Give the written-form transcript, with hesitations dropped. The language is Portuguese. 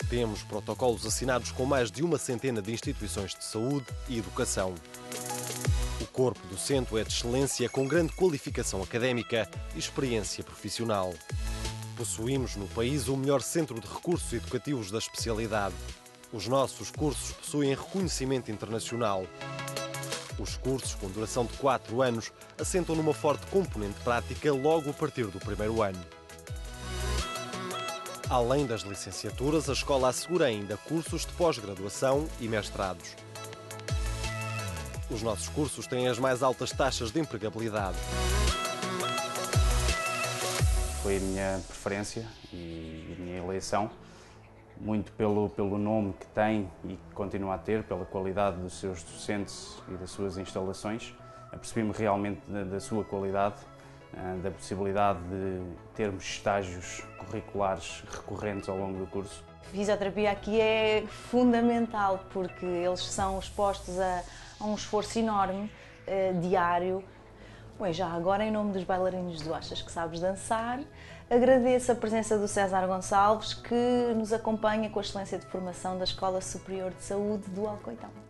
Temos protocolos assinados com mais de uma centena de instituições de saúde e educação. O corpo docente é de excelência com grande qualificação académica e experiência profissional. Possuímos no país o melhor centro de recursos educativos da especialidade. Os nossos cursos possuem reconhecimento internacional. Os cursos, com duração de 4 anos, assentam numa forte componente prática logo a partir do primeiro ano. Além das licenciaturas, a escola assegura ainda cursos de pós-graduação e mestrados. Os nossos cursos têm as mais altas taxas de empregabilidade. Foi a minha preferência e a minha eleição, muito pelo nome que tem e que continua a ter, pela qualidade dos seus docentes e das suas instalações. Apercebi-me realmente da sua qualidade, da possibilidade de termos estágios curriculares recorrentes ao longo do curso. A fisioterapia aqui é fundamental porque eles são expostos a um esforço enorme, diário. Bem, já agora, em nome dos bailarinos do Achas que Sabes Dançar, agradeço a presença do César Gonçalves, que nos acompanha com a excelência de formação da Escola Superior de Saúde do Alcoitão.